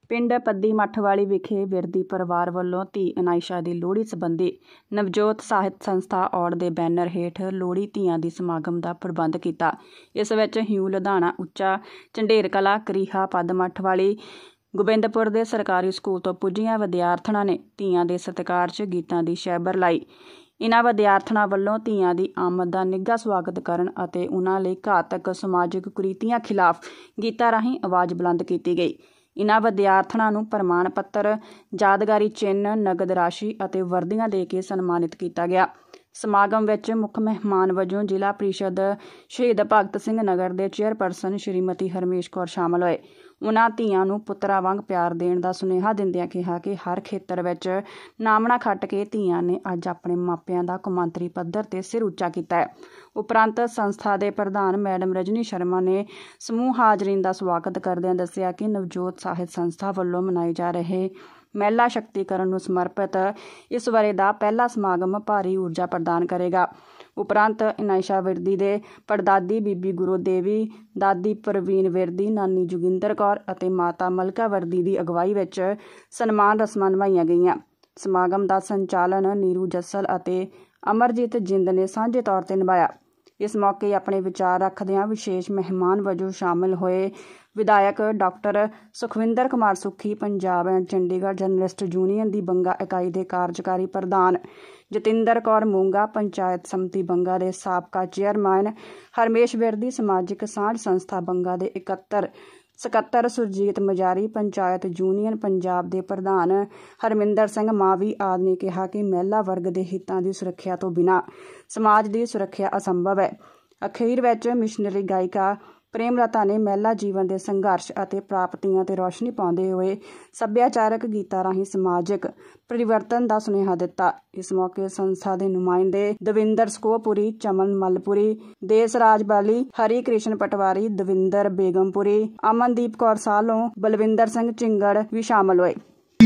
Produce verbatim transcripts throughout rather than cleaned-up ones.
ਪਿੰਡ ਪੱਦੀ ਮੱਠਵਾਲੀ ਵਿਖੇ ਵਿਰਦੀ ਪਰਿਵਾਰ ਵੱਲੋਂ ਧੀ ਅਨਾਇਸ਼ਾ ਦੀ ਲੋਹੜੀ ਸੰਬੰਧੀ ਨਵਜੋਤ ਸਾਹਿਤ ਸੰਸਥਾ ਔੜ ਦੇ ਬੈਨਰ ਹੇਠ ਲੋਹੜੀ ਧੀਆਂ ਦੀ ਸਮਾਗਮ ਦਾ ਪ੍ਰਬੰਧ ਕੀਤਾ। ਇਸ ਵਿੱਚ ਹਿਊ ਲੁਧਾਣਾ, ਉੱਚਾ ਝੰਡੇਰ ਕਲਾ, ਕਰੀਹਾ, ਪੱਦ ਮੱਠਵਾਲੀ, ਗੋਬਿੰਦਪੁਰ ਦੇ ਸਰਕਾਰੀ ਸਕੂਲ ਤੋਂ ਪੁੱਜੀਆਂ ਵਿਦਿਆਰਥਣਾਂ ਨੇ ਧੀਆਂ ਦੇ ਸਤਿਕਾਰ 'ਚ ਗੀਤਾਂ ਦੀ ਸ਼ੈਬਰ ਲਾਈ। ਇਨ੍ਹਾਂ ਵਿਦਿਆਰਥਣਾਂ ਵੱਲੋਂ ਧੀਆਂ ਦੀ ਆਮਦ ਦਾ ਨਿੱਘਾ ਸਵਾਗਤ ਕਰਨ ਅਤੇ ਉਨ੍ਹਾਂ ਲਈ ਘਾਤਕ ਸਮਾਜਿਕ ਕੁਰੀਤੀਆਂ ਖਿਲਾਫ ਗੀਤਾਂ ਰਾਹੀਂ ਆਵਾਜ਼ ਬੁਲੰਦ ਕੀਤੀ ਗਈ। ਇਨ੍ਹਾਂ ਵਿਦਿਆਰਥਣਾਂ ਨੂੰ ਪ੍ਰਮਾਣ ਪੱਤਰ, ਯਾਦਗਾਰੀ ਚਿੰਨ੍ਹ, ਨਗਦ ਰਾਸ਼ੀ ਅਤੇ ਵਰਦੀਆਂ ਦੇ ਕੇ ਸਨਮਾਨਿਤ ਕੀਤਾ ਗਿਆ। ਸਮਾਗਮ ਵਿੱਚ ਮੁੱਖ ਮਹਿਮਾਨ ਵਜੋਂ ਜ਼ਿਲ੍ਹਾ ਪ੍ਰੀਸ਼ਦ ਸ਼ਹੀਦ ਭਗਤ ਸਿੰਘ ਨਗਰ ਦੇ ਚੇਅਰਪਰਸਨ ਸ਼੍ਰੀਮਤੀ ਹਰਮੇਸ਼ ਕੌਰ ਸ਼ਾਮਲ ਹੋਏ। ਉਨ੍ਹਾਂ ਧੀਆਂ ਨੂੰ ਪੁੱਤਰਾਂ ਵਾਂਗ ਪਿਆਰ ਦੇਣ ਦਾ ਸੁਨੇਹਾ ਦਿੰਦਿਆਂ ਕਿਹਾ ਕਿ ਹਰ ਖੇਤਰ ਵਿੱਚ ਨਾਮਣਾ ਖੱਟ ਕੇ ਧੀਆਂ ਨੇ ਅੱਜ ਆਪਣੇ ਮਾਪਿਆਂ ਦਾ ਕੌਮਾਂਤਰੀ ਪੱਧਰ 'ਤੇ ਸਿਰ ਉੱਚਾ ਕੀਤਾ ਹੈ। ਉਪਰੰਤ ਸੰਸਥਾ ਦੇ ਪ੍ਰਧਾਨ ਮੈਡਮ ਰਜਨੀ ਸ਼ਰਮਾ ਨੇ ਸਮੂਹ ਹਾਜ਼ਰੀਨ ਦਾ ਸਵਾਗਤ ਕਰਦਿਆਂ ਦੱਸਿਆ ਕਿ ਨਵਜੋਤ ਸਾਹਿਤ ਸੰਸਥਾ ਵੱਲੋਂ ਮਨਾਏ ਜਾ ਰਹੇ ਮਹਿਲਾ ਸ਼ਕਤੀਕਰਨ ਨੂੰ ਸਮਰਪਿਤ ਇਸ ਵਰ੍ਹੇ ਦਾ ਪਹਿਲਾ ਸਮਾਗਮ ਭਾਰੀ ਊਰਜਾ ਪ੍ਰਦਾਨ ਕਰੇਗਾ। ਉਪਰੰਤ ਅਨਾਇਸ਼ਾ ਵਿਰਦੀ ਦੇ ਪੜਦਾਦੀ ਬੀਬੀ ਗੁਰੂ ਦੇਵੀ, ਦਾਦੀ ਪ੍ਰਵੀਨ ਵਿਰਦੀ, ਨਾਨੀ ਜੋਗਿੰਦਰ ਕੌਰ ਅਤੇ ਮਾਤਾ ਮਲਕਾ ਵਿਰਦੀ ਦੀ ਅਗਵਾਈ ਵਿੱਚ ਸਨਮਾਨ ਰਸਮਾਂ ਨਿਭਾਈਆਂ ਗਈਆਂ। ਸਮਾਗਮ ਦਾ ਸੰਚਾਲਨ ਨੀਰੂ ਜੱਸਲ ਅਤੇ ਅਮਰਜੀਤ ਜਿੰਦ ਨੇ ਸਾਂਝੇ ਤੌਰ 'ਤੇ ਨਿਭਾਇਆ। ਇਸ ਮੌਕੇ ਆਪਣੇ ਵਿਚਾਰ ਰੱਖਦਿਆਂ ਵਿਸ਼ੇਸ਼ ਮਹਿਮਾਨ ਵਜੋਂ ਸ਼ਾਮਲ ਹੋਏ ਵਿਧਾਇਕ doctor Sukhwinder Kumar Sukhi, Punjab and Chandigarh journalist union ਦੀ ਬੰਗਾ ਇਕਾਈ ਦੇ ਕਾਰਜਕਾਰੀ ਪ੍ਰਧਾਨ ਜਤਿੰਦਰ ਕੌਰ ਮੂੰਗਾ, ਪੰਚਾਇਤ ਸਮਿਤੀ ਬੰਗਾ ਦੇ ਸਾਬਕਾ ਚੇਅਰਮੈਨ ਹਰਮੇਸ਼ ਵਿਰਦੀ, ਸਮਾਜਿਕ ਸਾਂਝ ਸੰਸਥਾ ਬੰਗਾ ਦੇ ਇਕੱਤਰ ਸਕੱਤਰ ਸੁਰਜੀਤ ਮਜਾਰੀ, ਪੰਚਾਇਤ ਯੂਨੀਅਨ ਪੰਜਾਬ ਦੇ ਪ੍ਰਧਾਨ ਹਰਮਿੰਦਰ ਸਿੰਘ ਮਾਵੀ ਆਦਿ ਨੇ ਕਿਹਾ ਕਿ ਮਹਿਲਾ ਵਰਗ ਦੇ ਹਿੱਤਾਂ ਦੀ ਸੁਰੱਖਿਆ ਤੋਂ ਬਿਨਾਂ ਸਮਾਜ ਦੀ ਸੁਰੱਖਿਆ ਅਸੰਭਵ ਹੈ। ਅਖੀਰ ਵਿੱਚ ਮਿਸ਼ਨਰੀ ਗਾਇਕਾ ਪ੍ਰੇਮਲਤਾ ਨੇ ਮਹਿਲਾ ਜੀਵਨ ਦੇ ਸੰਘਰਸ਼ ਅਤੇ ਪ੍ਰਾਪਤੀਆਂ 'ਤੇ ਰੌਸ਼ਨੀ ਪਾਉਂਦੇ ਹੋਏ ਸੱਭਿਆਚਾਰਕ ਗੀਤਾਂ ਰਾਹੀਂ ਸਮਾਜਿਕ ਪਰਿਵਰਤਨ ਦਾ ਸੁਨੇਹਾ ਦਿੱਤਾ। ਇਸ ਮੌਕੇ ਸੰਸਥਾ ਦੇ ਨੁਮਾਇੰਦੇ ਦਵਿੰਦਰ ਸਕੋਪੁਰੀ, ਚਮਨ ਮਲਪੁਰੀ, ਦੇਸ ਰਾਜ ਬਾਲੀ, ਹਰੀ ਕ੍ਰਿਸ਼ਨ ਪਟਵਾਰੀ, ਦਵਿੰਦਰ ਬੇਗਮਪੁਰੀ, ਅਮਨਦੀਪ ਕੌਰ ਸਾਲੋਂ, ਬਲਵਿੰਦਰ ਸਿੰਘ ਝਿੰਗੜ ਵੀ ਸ਼ਾਮਲ ਹੋਏ।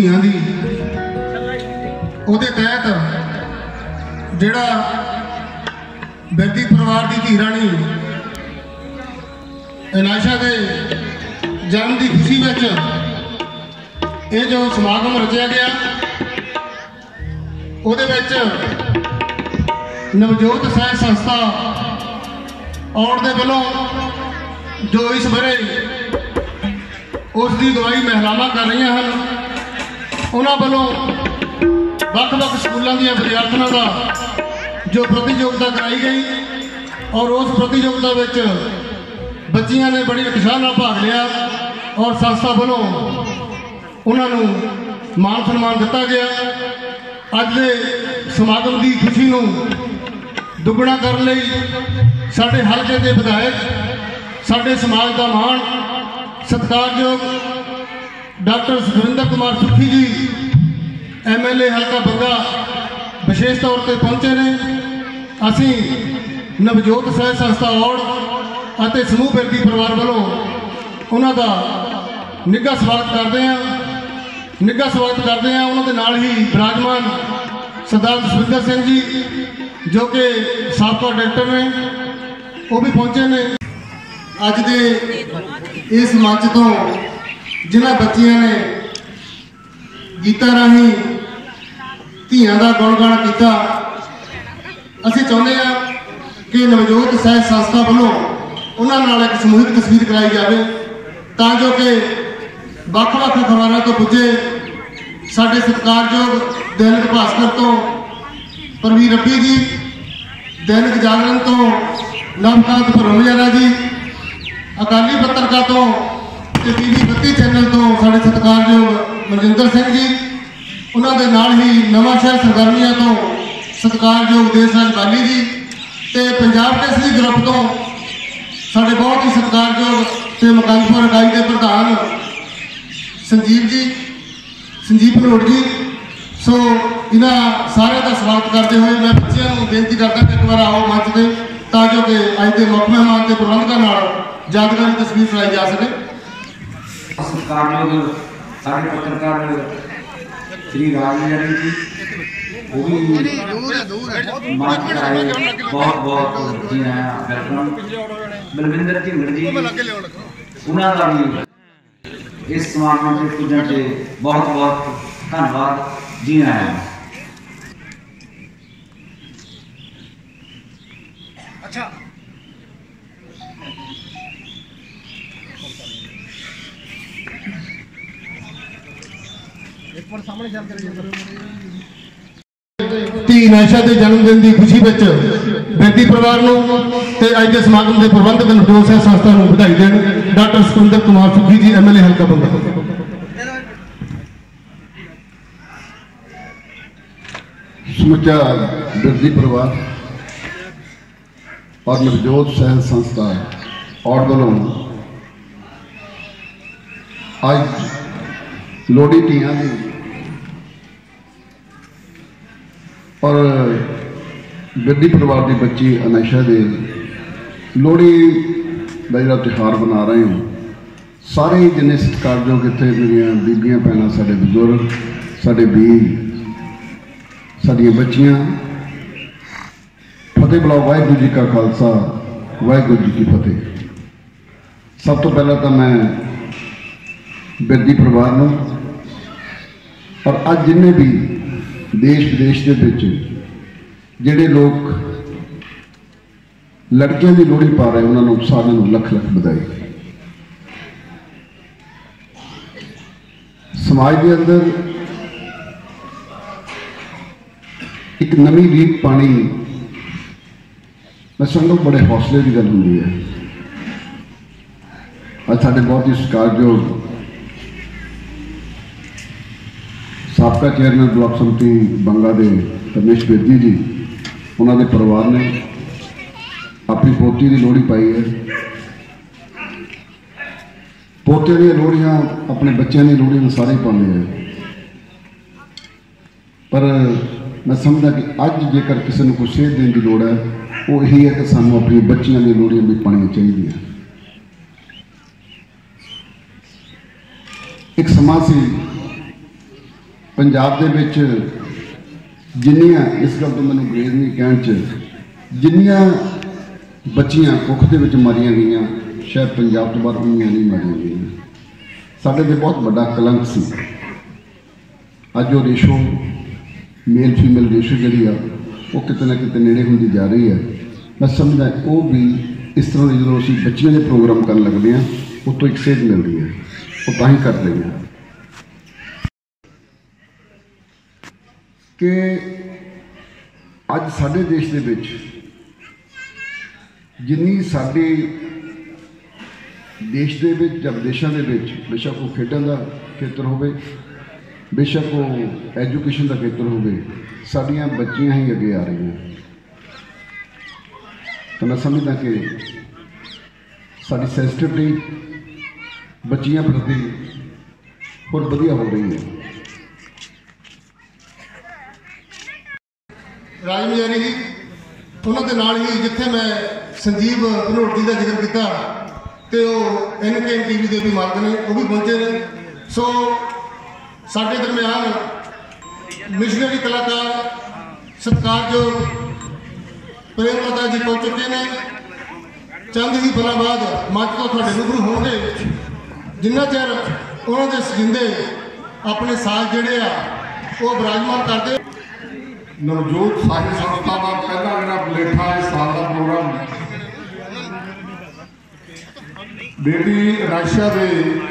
ਉਹਦੇ ਤਹਿਤ ਜਿਹੜਾ ਵਿਰਦੀ ਪਰਿਵਾਰ ਦੀ ਧੀ ਰਾਣੀ ਅਨਾਇਸ਼ਾ ਦੇ ਜਨਮ ਦੀ ਖੁਸ਼ੀ ਵਿੱਚ ਇਹ ਜੋ ਸਮਾਗਮ ਰਚਿਆ ਗਿਆ, ਉਹਦੇ ਵਿੱਚ ਨਵਜੋਤ ਸਾਹਿਤ ਸੰਸਥਾ ਔੜ ਦੇ ਵੱਲੋਂ ਜੋ ਇਸ ਵਰ੍ਹੇ ਉਸ ਦੀ ਅਗਵਾਈ ਮਹਿਲਾਵਾਂ ਕਰ ਰਹੀਆਂ ਹਨ, ਉਹਨਾਂ ਵੱਲੋਂ ਵੱਖ-ਵੱਖ ਸਕੂਲਾਂ ਦੀਆਂ ਵਿਦਿਆਰਥਣਾਂ ਦਾ ਜੋ ਪ੍ਰਤੀਯੋਗਤਾ ਕਰਾਈ ਗਈ ਔਰ ਉਸ ਪ੍ਰਤੀਯੋਗਤਾ ਵਿੱਚ ਬੱਚੀਆਂ ਨੇ ਬੜੀ ਉਤਸ਼ਾਹ ਨਾਲ ਭਾਗ ਲਿਆ ਔਰ ਸੰਸਥਾ ਵੱਲੋਂ ਉਹਨਾਂ ਨੂੰ ਮਾਣ ਸਨਮਾਨ ਦਿੱਤਾ ਗਿਆ। ਅੱਜ ਦੇ ਸਮਾਗਮ ਦੀ ਖੁਸ਼ੀ ਨੂੰ ਦੁੱਗਣਾ ਕਰਨ ਲਈ ਸਾਡੇ ਹਲਕੇ ਦੇ ਵਿਧਾਇਕ, ਸਾਡੇ ਸਮਾਜ ਦਾ ਮਾਣ ਸਤਿਕਾਰਯੋਗ ਡਾਕਟਰ ਸੁਖਵਿੰਦਰ ਕੁਮਾਰ ਸੁੱਖੀ ਜੀ, ਐਮ ਐਲ ਏ ਹਲਕਾ ਬੰਗਾ, ਵਿਸ਼ੇਸ਼ ਤੌਰ 'ਤੇ ਪਹੁੰਚੇ ਨੇ। ਅਸੀਂ ਨਵਜੋਤ ਸਾਹਿਤ ਸੰਸਥਾ ਔੜ ਅਤੇ ਸਮੂਹ ਵਿਰਦੀ ਪਰਿਵਾਰ ਵੱਲੋਂ ਉਹਨਾਂ ਦਾ ਨਿੱਘਾ ਸਵਾਗਤ ਕਰਦੇ ਹਾਂ ਨਿੱਘਾ ਸਵਾਗਤ ਕਰਦੇ ਹਾਂ ਉਹਨਾਂ ਦੇ ਨਾਲ ਹੀ ਵਿਰਾਜਮਾਨ ਸਰਦਾਰ ਜਸਵਿੰਦਰ ਸਿੰਘ ਜੀ, ਜੋ ਕਿ ਸਾਬਕਾ ਡਾਇਰੈਕਟਰ ਨੇ, ਉਹ ਵੀ ਪਹੁੰਚੇ ਨੇ। ਅੱਜ ਦੇ ਇਸ ਮੰਚ ਤੋਂ ਜਿਨ੍ਹਾਂ ਬੱਚੀਆਂ ਨੇ ਗੀਤਾਂ ਰਾਹੀਂ ਧੀਆਂ ਦਾ ਗੁਣਗਾਨ ਕੀਤਾ, ਅਸੀਂ ਚਾਹੁੰਦੇ ਹਾਂ ਕਿ ਨਵਜੋਤ ਸਾਹਿਤ ਸੰਸਥਾ ਵੱਲੋਂ ਉਹਨਾਂ ਨਾਲ ਇੱਕ ਸਮੂਹਿਕ ਤਸਵੀਰ ਕਰਾਈ ਜਾਵੇ ਤਾਂ ਜੋ ਕਿ ਵੱਖ-ਵੱਖ ਅਖਬਾਰਾਂ ਤੋਂ ਪੁੱਜੇ ਸਾਡੇ ਸਤਿਕਾਰਯੋਗ ਦੈਨਿਕ ਭਾਸਕਰ ਤੋਂ ਪ੍ਰਵੀਰ ਰੱਬੀ ਜੀ, ਦੈਨਿਕ ਜਾਗਰਣ ਤੋਂ ਨਵਕਾਂਤ ਭਰਮਿਆਰਾ ਜੀ, ਅਕਾਲੀ ਪੱਤਰਕਾਰ ਤੋਂ ਤੇ ਟੀਵੀ ਬੱਤੀ ਚੈਨਲ ਤੋਂ ਸਾਡੇ ਸਤਿਕਾਰਯੋਗ ਮਨਜਿੰਦਰ ਸਿੰਘ ਜੀ, ਉਹਨਾਂ ਦੇ ਨਾਲ ਹੀ ਨਵਾਂ ਸ਼ਹਿਰ ਸਰਗਰਮੀਆਂ ਤੋਂ ਸਤਿਕਾਰਯੋਗ ਦੇਸ ਰਾਜ ਬਾਲੀ ਜੀ ਤੇ ਪੰਜਾਬ ਕੇਸਰੀ ਗਰੁੱਪ ਤੋਂ ਸਾਡੇ ਬਹੁਤ ਹੀ ਸਤਿਕਾਰਯੋਗ ਤੇ ਮੁਕੰਦਪੁਰ ਇਕਾਈ ਦੇ ਪ੍ਰਧਾਨ ਸੰਜੀਵ ਜੀ ਸੰਜੀਵ ਭਨੋੜ ਜੀ। ਸੋ ਇਹਨਾਂ ਸਾਰਿਆਂ ਦਾ ਸਵਾਗਤ ਕਰਦੇ ਹੋਏ ਮੈਂ ਬੱਚਿਆਂ ਨੂੰ ਬੇਨਤੀ ਕਰਦਾ ਕਿ ਇੱਕ ਵਾਰ ਆਓ ਮੰਚ 'ਤੇ ਤਾਂ ਜੋ ਕਿ ਅੱਜ ਦੇ ਮੁੱਖ ਮਹਿਮਾਨ ਤੇ ਪ੍ਰਬੰਧਕਾਂ ਨਾਲ ਯਾਦਗਾਰੀ ਤਸਵੀਰ ਕਰਾਈ ਜਾ ਸਕੇ। ਸਤਿਕਾਰਯੋਗ ਸਾਡੇ ਪੱਤਰਕਾਰ श्री राजनगरी जी, वो भी मार्च आए, बहुत बहुत जी आया वेलकम। बलविंदर झिंगड़ जी उन्होंने भी इस समागम से पुजन से बहुत बहुत धन्यवाद। जी आया अच्छा एक बार सामने चल कर धी नायशा के जन्मदिन की खुशी में बेदी परिवार को अज के समागम के प्रबंधक नवजोत साहिब संस्था को बधाई देन डॉक्टर सुखविंदर कुमार सुखी जी एम एल ए हल्का बंगा। समुचा बेदी परिवार और नवजोत साहिब संस्था और वालों अज लोहड़ी धियां दी और बेदी परिवार की बच्ची अनायशा दे लोहड़ी का जो त्यौहार मना रहे हो। सारे जिन्हें सत्कारयोग इतने मेरिया बीबियां भैन साडे बजुर्ग साडे वीर साडिया बच्चियां फतेह बुलाओ वाहिगुरू जी का खालसा वाहिगुरू जी की फतेह। सब तो पहला तो मैं बेदी परिवार नूं और अज जिन्हें भी देश विदेश के विच जिहड़े लोग लड़कियों की लोहड़ी पा रहे उन्होंने सारिਆਂ लख लख बधाई। समाज के अंदर एक नवी रीत पानी मैं समझो बड़े हौसले की गल होंगी है। अज साडे बहुत ही सत्कारयोग साबका चेयरमैन ब्लॉक समिति बंगा के रमेश बेदी जी उन्होंने परिवार ने अपनी पोती की लोहड़ी पाई है। पोते दी लोहड़ियां अपने बच्चों की लोहड़ियां सारे पाते हैं, पर मैं समझदा कि अज जेकर किसी को कुछ सेध देने की लोड़ है वो यही है कि सानू अपनी बच्चियों की लोहड़ियां भी पानियां चाहिए। एक समा सी पंजाब दे विच जिन्नियां इस गल तो मैनूं अंग्रेज नहीं कहण च जिन्नियां बच्चियां कुख दे विच मारियां गईयां शायद पंजाब तो बाहर उन्नियां नहीं मारियां गईयां। साडे ते बहुत बड़ा कलंक सी। अज वो रेशो मेल फीमेल रेशो जिहड़ी आ वो किते ना किते नेड़े हुंदी जा रही है। मैं समझदा वो भी इस तरह जो असीं बच्चियां दे प्रोग्राम करन लगदे हां उस तो एक सेध मिलदी है, वो तां ही करदे हां कि अज साडे देश दे विच जिन्नी साडी देश दे विच जब देशों के विच बेशक वो खेडन का खेतर होवे बेशक वो एजुकेशन का खेतर होवे साडियां बच्चियां ही अगे आ रही हैं। तो मैं समझदा कि साडी सेंसिटिविटी बच्चियां प्रति होर वधिया हो रही है। राजमजारी ही उन्होंने नाल ही जिथे मैं संजीव भनोट जी का जिक्र किया तो एन के टी वी के भी मालक ने वो भी पहुंचे ने। सो साडे दरम्यान मिशनरी कलाकार सत्कारयोग प्रेम लता जी पहुंच चुके हैं। चंद ही पलों बाद मंच तो थोड़े रूबरू होंगे जिन्ना चਿਰ उन्होंने सजिंदे अपने साथ जोड़े आ वो विराजमान करते। नवजोत साहिब संस्था का पहला जो बलेठा इस साल का प्रोग्राम बेटी अनायशा के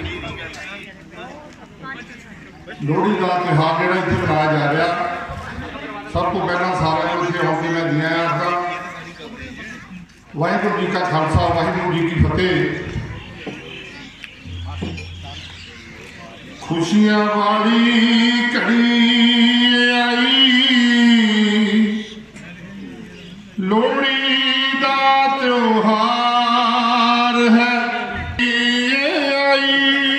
लोहड़ी का त्यौहार जो इतने मनाया जा रहा। सब तो पहला सारे इतने आके मैं दिया आखदा वाहिगुरू जी का खालसा वाहिगुरू जी की फतेह। खुशियां वाली घड़ी आई लोहड़ी का त्योहार है आई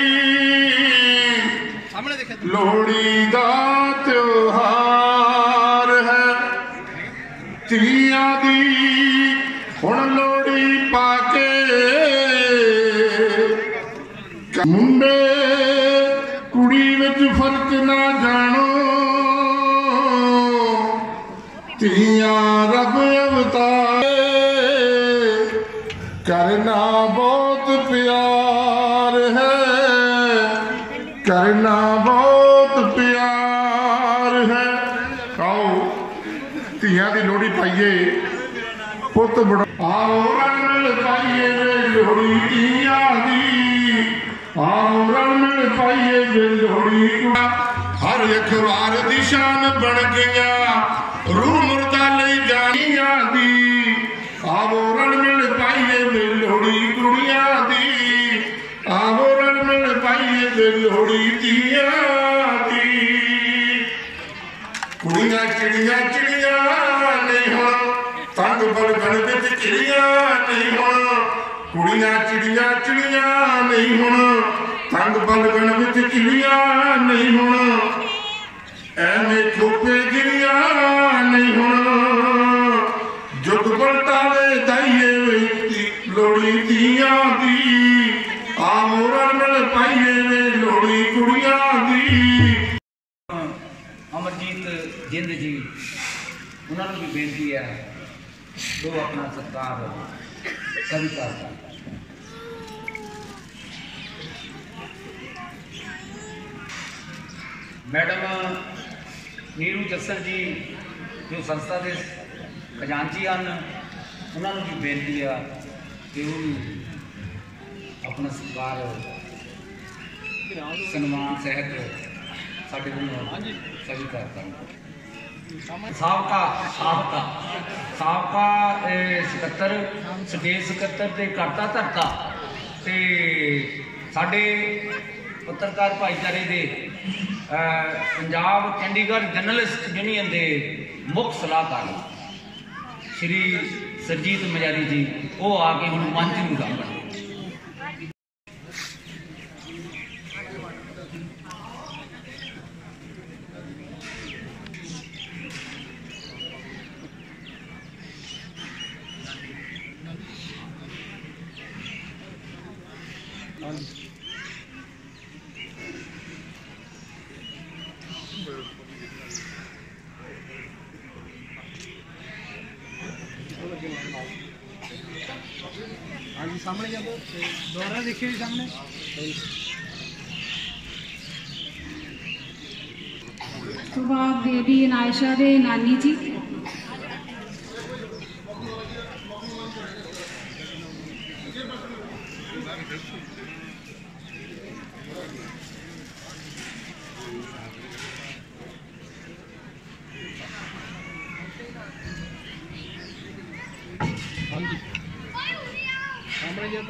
लोहड़ी का त्योहार है धीआं दी हुण लोहड़ी पाके मुंडे कुड़ी विच फर्क ना जानो धीआं रब अवतार करना बहुत प्यार है करना बहुत प्यार है। आओ धियां दी लोहड़ी पाइए पुत बड़ा आओ रल पाइए वे लोहड़ी धियां दी, आओ रल पाइए वे लोहड़ी। हर एक वार दी शान बन गया रूह मुर्दा ले जानियां दी, आओ रल मिल पाइए वे लोहड़ी कुड़ियां दी, आओ रल मिल पाइए वे लोहड़ी धियां दी। कुड़ियां चिड़ियां चिड़ियां नहीं हुण तंग बलगण विच चिड़ियां नहीं हुण, कुड़ियां चिड़ियां चिड़ियां नहीं हुण तंग बलगण विच चिड़ियां नहीं हुण, एवें ठोके गिरियां नहीं हुण जुग बलटावे दाइए लोहड़ी धियां दी, आओ रल पाइए वे लोहड़ी कुड़ियां दी। अमरजीत जिंद जी उन्होंने भी बेनती है वो अपना सत्कार स्वीकार कर। मैडम नीरू जस्सर जी जो संस्था के खजानची हैं उन्होंने भी बेनती है कि वो अपना सत्कार सन्मान सहित साढ़े स्वीकार कर। साबका साबका साबका सकत्तर स्टेट सकत्तर ते करता धरता ते साढ़े पत्रकार भाईचारे दे पंजाब चंडीगढ़ जर्नलिस्ट यूनियन के मुख्य सलाहकार श्री सरजीत मजारी जी वो आके हुण मंच नूं सामभण। हाँ जी सामने जब दोबारा देखिए जी सामने तो बाद बेबी नायशा दे नानी जी सामने जब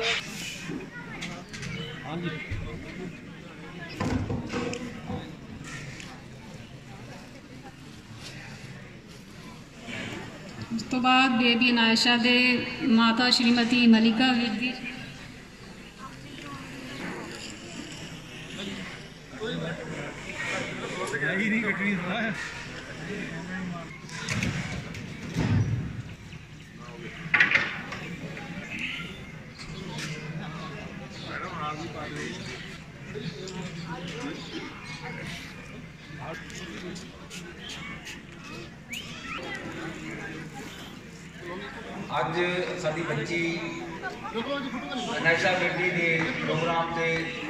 हाँ जी उस तो बाद बेबी नायशा दे माता श्रीमती मलिका वीर जी अज साडी बच्ची नायशा बेटी के प्रोग्राम से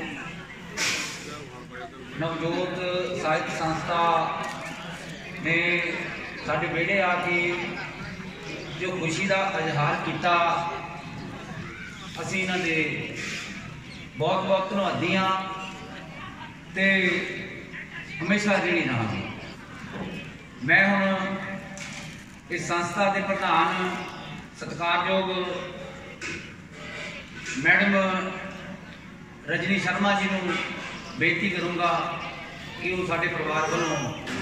नवजोत साहित्य संस्था ने साडे बेड़े आके जो खुशी का इजहार किया असी इन्हां दे बहुत बहुत धन्नवादी हाँ ते हमेशा जी रहांगे। मैं हुण इस संस्था के प्रधान सत्कारयोग मैडम रजनी शर्मा जी को बेनती करूँगा कि वो साडे परिवार वालों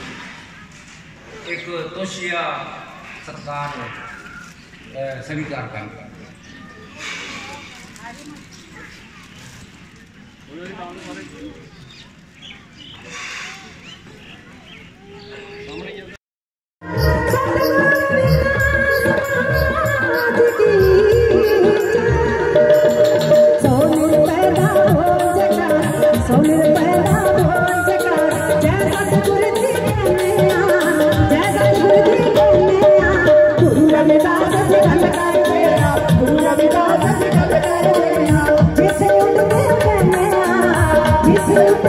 एक तोशिया सत्कार स्वीकार कर। Yes,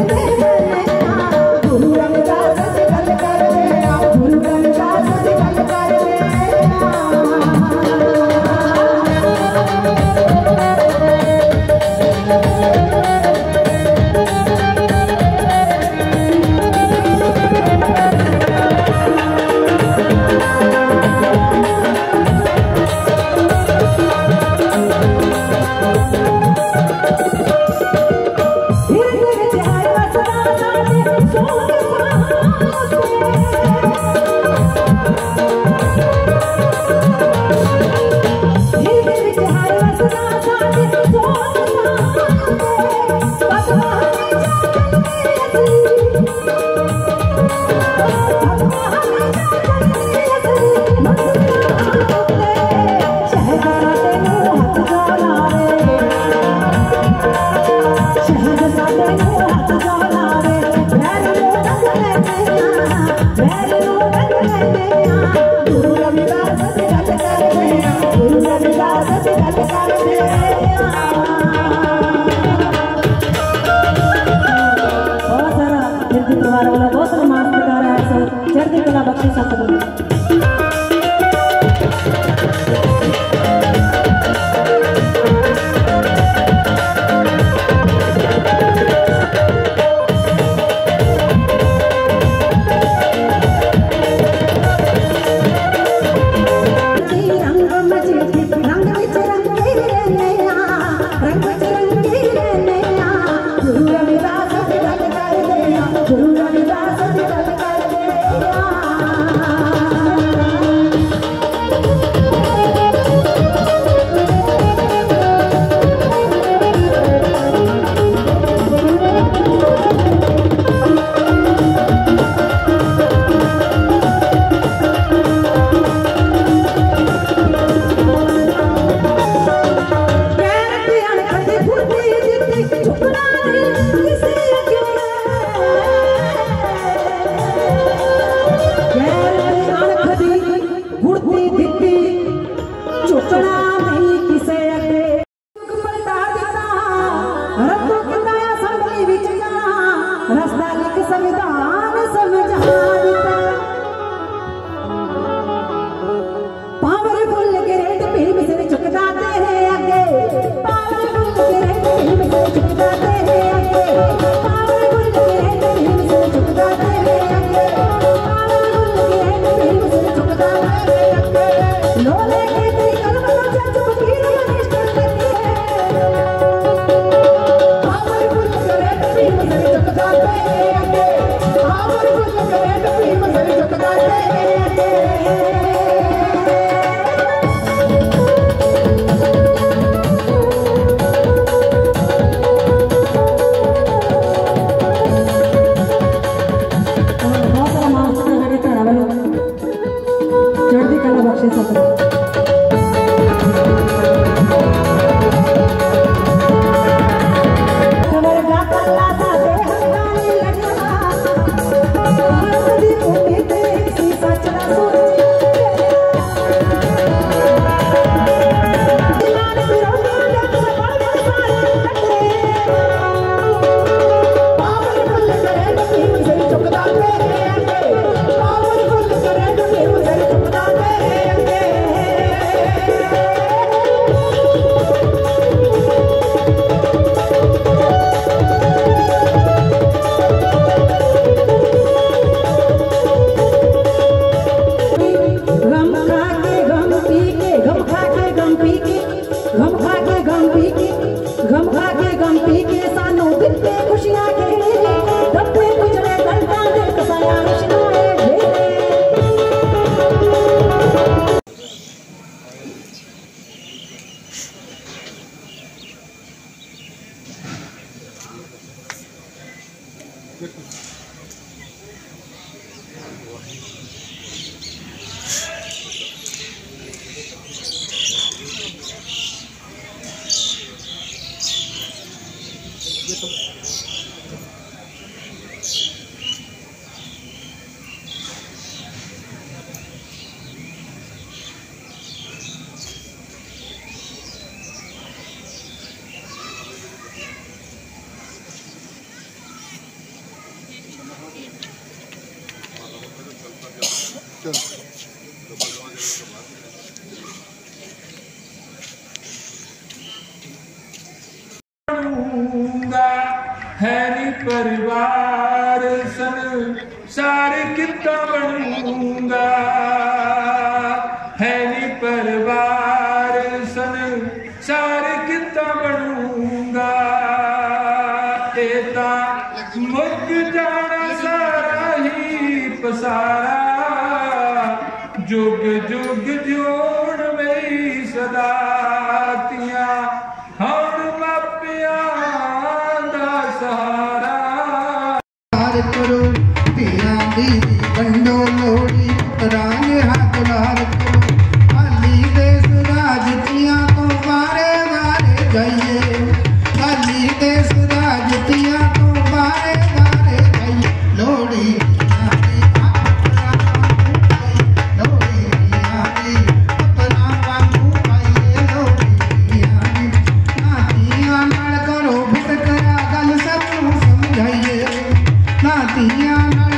है नी परिवार संसार कितना बनूंगा, है नी परिवार संसार कितना बनूंगा, एता मुक जाना सारा ही पसारा, जुग जुग जोड़ में सदा तिया हाँ ਧੀਆਂ ਨਾਲ